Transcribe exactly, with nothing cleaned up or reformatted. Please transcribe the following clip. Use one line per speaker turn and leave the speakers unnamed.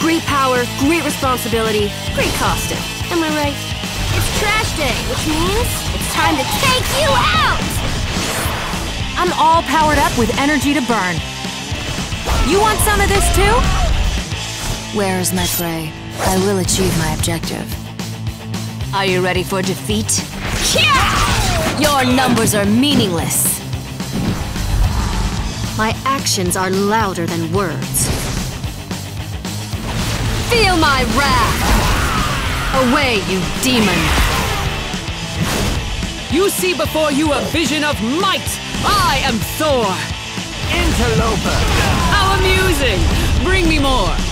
Great power, great responsibility, great costume. Am I right? It's trash day, which means it's time to take you out!
I'm all powered up with energy to burn. You want some of this too?
Where's my prey? I will achieve my objective. Are you ready for defeat?
Yeah!
Your numbers are meaningless.
My actions are louder than words. Feel my wrath! Away, you demon!
You see before you a vision of might! I am Thor!
Interloper!
How amusing! Bring me more!